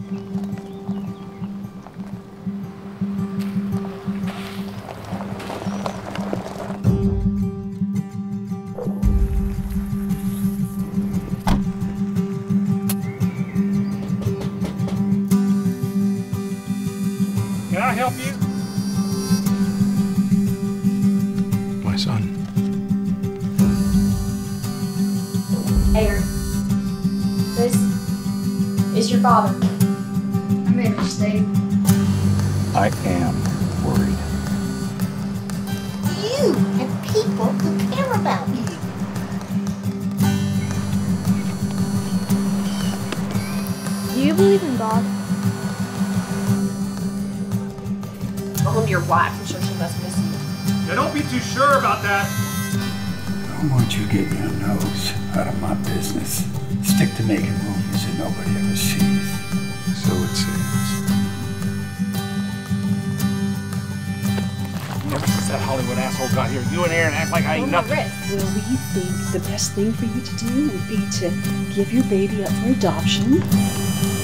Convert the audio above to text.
Can I help you? My son. Hey, this is your father. I made a mistake. I am worried. You have people who care about you. Do you believe in God? Go home to your wife. I'm sure she must miss you. Yeah, don't be too sure about that. I want you getting your nose out of my business. Stick to making movies that nobody ever sees. So it seems. Ever since that Hollywood asshole got here, you and Aaron act like I ain't nothing. Well, we think the best thing for you to do would be to give your baby up for adoption.